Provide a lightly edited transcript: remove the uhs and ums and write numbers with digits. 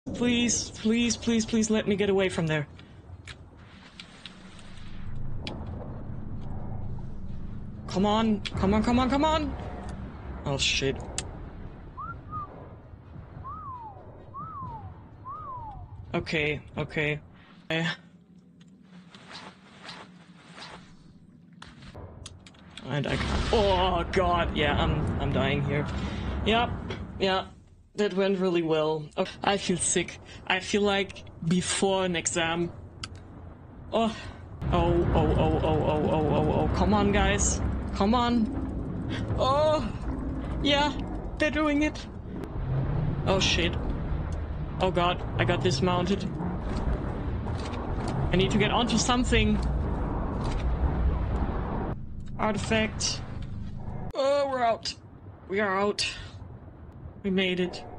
Please, please, please, please let me get away from there. Come on, come on, come on, come on! Oh shit. Okay, okay. And I can't. Oh god, yeah, I'm dying here. Yep, yeah, that went really well. Oh, I feel sick. I feel like before an exam. Oh, oh, come on, guys. Come on. Oh, yeah, they're doing it. Oh shit. Oh god, I got dismounted. I need to get onto something. Artifact. Oh, we're out. We are out. We made it.